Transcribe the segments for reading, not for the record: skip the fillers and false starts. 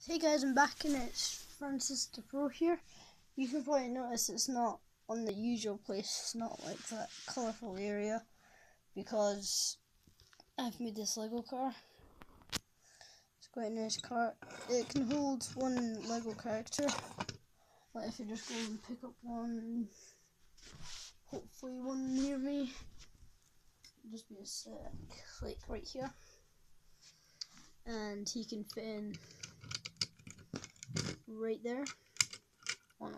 Hey guys, I'm back and it's Francis the Pro here. You can probably notice it's not on the usual place, it's not like that colourful area, because I've made this Lego car. It's quite a nice car. It can hold one Lego character. Like if you just go and pick up one, hopefully one near me, just be a sec, like right here. And he can fit in right there. Oh no.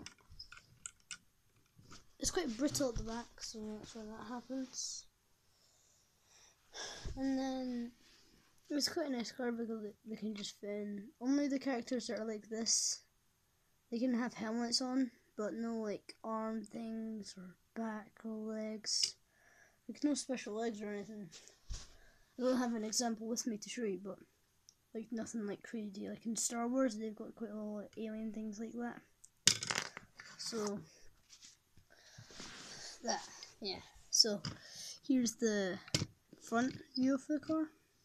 It's quite brittle at the back, so that's when that happens. And then it's quite a nice car because they can just fit in. Only the characters that are like this, they can have helmets on, but no like arm things or back or legs. Like no special legs or anything. I don't have an example with me to show you, but like nothing like crazy. Like in Star Wars, they've got quite a lot of alien things like that. So that, yeah. So here's the front view of the car,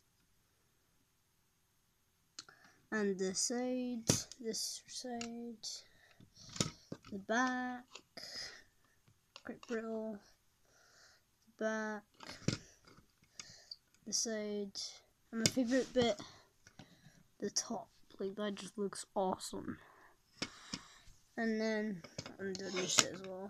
and the side, this side, the back, quite brittle, the back, the side, and my favourite bit, the top. Like that just looks awesome. And then underneath it as well.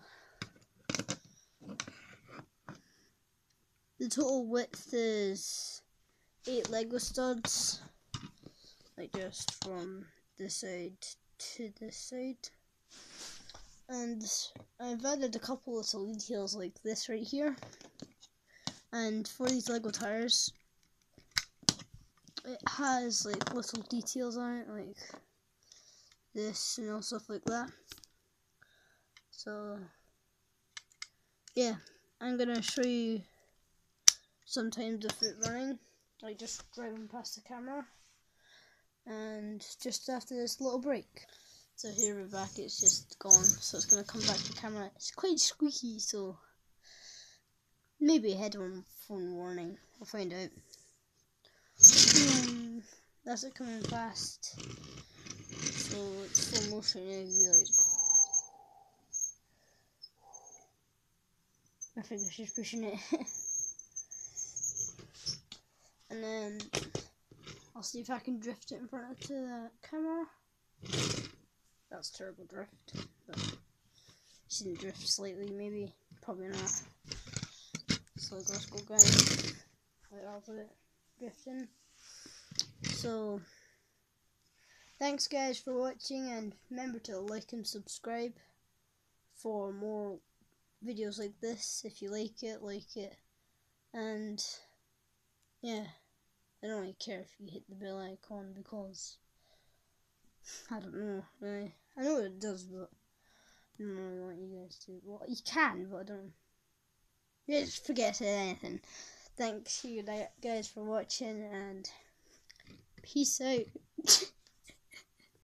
The total width is 8 Lego studs, like just from this side to this side. And I've added a couple little details like this right here. And for these Lego tires, it has like little details on it, like this, you know, stuff like that. So yeah, I'm gonna show you sometimes of it running, like just driving past the camera, and just after this little break. So here we're back, it's just gone, so it's gonna come back to camera. It's quite squeaky, so maybe a headphone warning, I'll find out. That's it coming fast, so it's slow motion, it'd be like, I think she's pushing it. And then I'll see if I can drift it in front of the camera. That's terrible drift, but she didn't drift slightly, maybe, probably not. So let's go guys, I'll put it drifting. So thanks guys for watching, and remember to like and subscribe for more videos like this. If you like it, and yeah, I don't really care if you hit the bell icon, because I don't know really. I know what it does, but I don't really want you guys to. Well, you can, but I don't. Just forget to say anything. Thanks you guys for watching, and peace out.